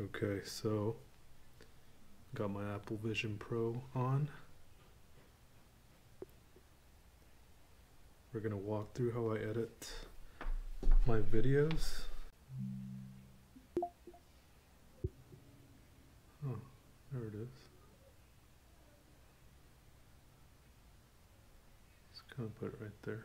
Okay, so got my Apple Vision Pro on. We're gonna walk through how I edit my videos. Oh, there it is. Just kind of put it right there.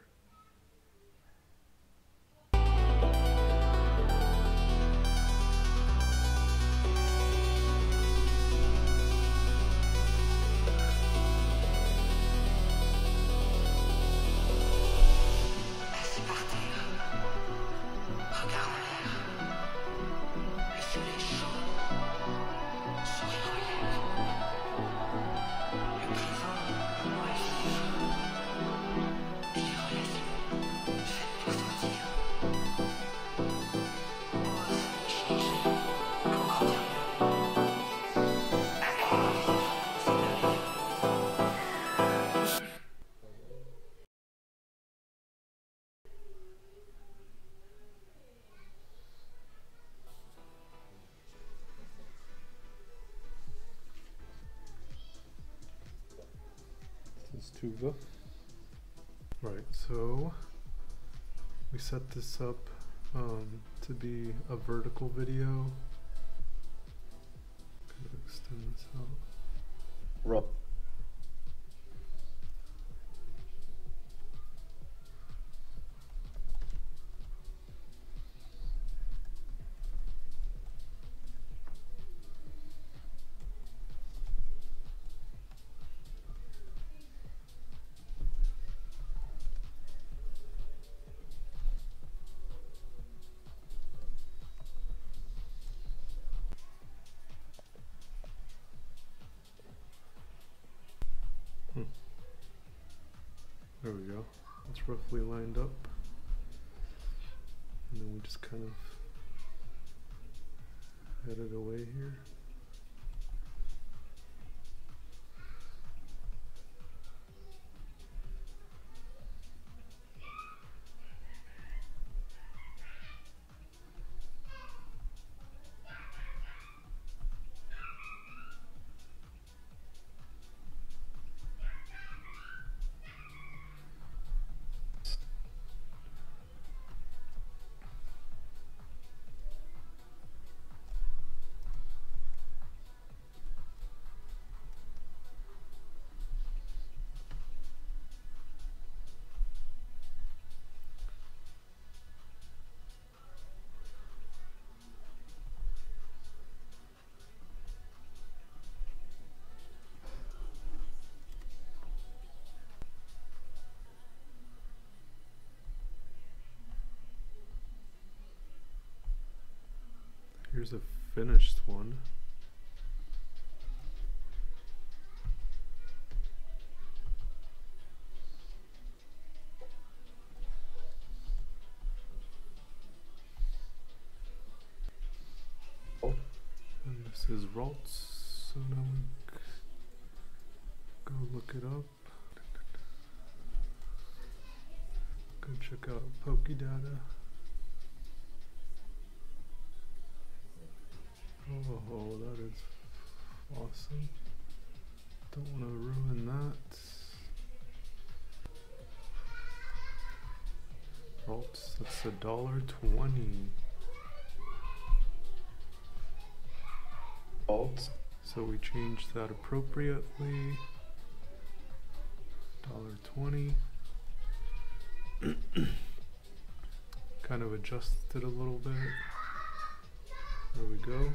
This is Tuva. Right, so we set this up to be a vertical video. Could extend this out. There we go. It's roughly lined up. And then we just kind of head it away here. Here's a finished one. And this is Ralts, so now we go look it up. Go check out PokeData. Oh, that is awesome. Don't want to ruin that. Ralts, that's $1.20. Ralts. So we changed that appropriately. $1.20. Kind of adjusted it a little bit. There we go.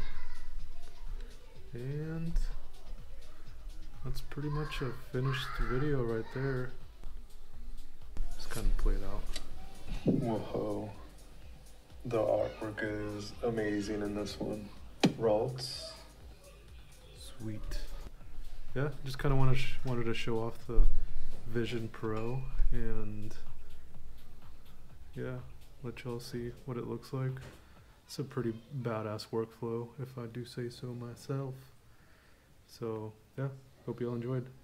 And that's pretty much a finished video right there. Just kind of play it out. Whoa. The artwork is amazing in this one. Ralts. Sweet. Yeah, just kind of wanted to show off the Vision Pro and yeah, let y'all see what it looks like. It's a pretty badass workflow, if I do say so myself. So yeah, hope y'all enjoyed.